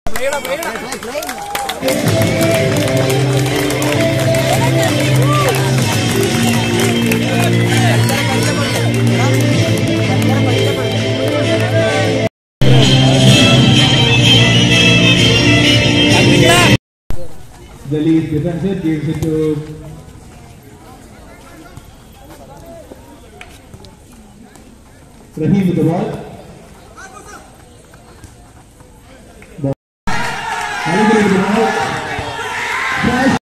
The lead defensive gives it to Rahim with the ball.